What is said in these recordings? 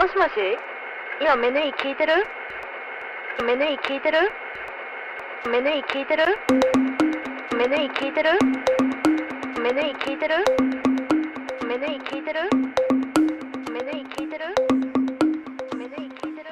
もしもし、今メネイ聞いてる？メネイ聞いてる？メネイ聞いてる？メネイ聞いてる？メネイ聞いてる？メネイ聞いてる？メネイ聞いてる？メネイ聞いてる？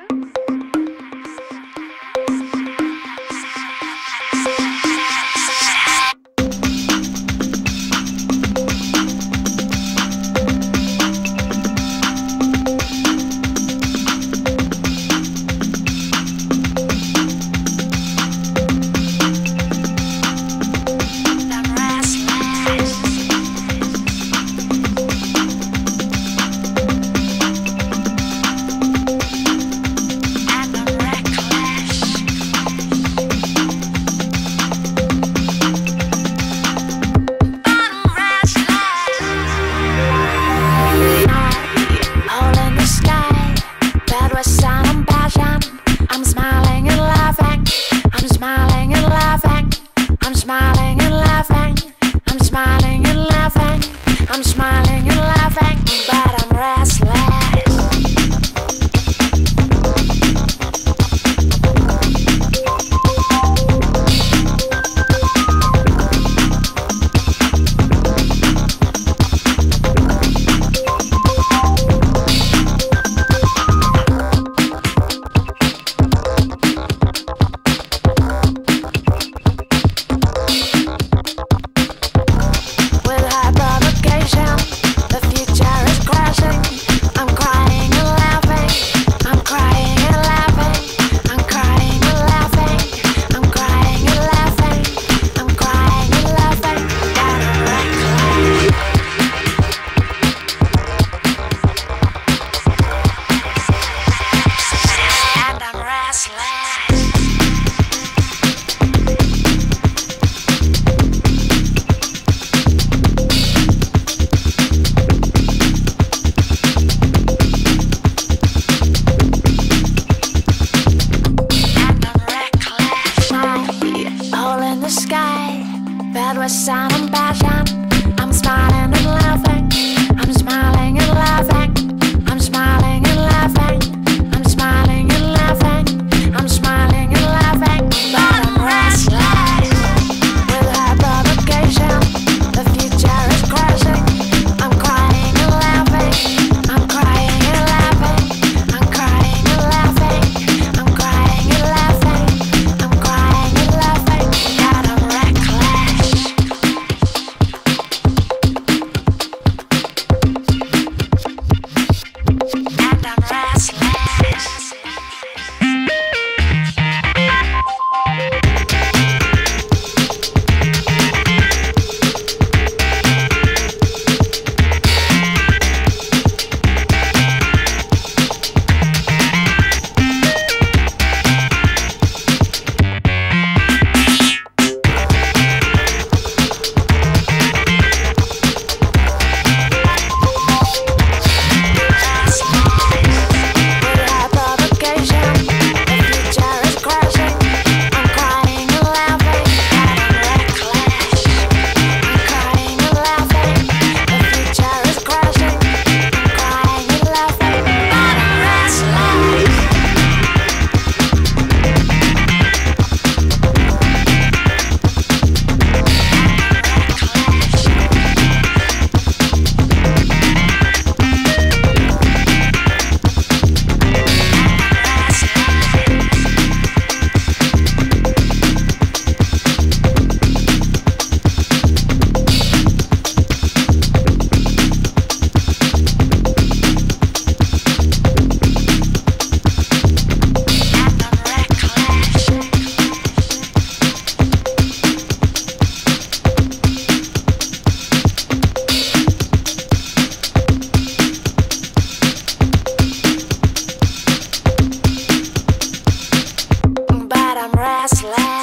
Restless.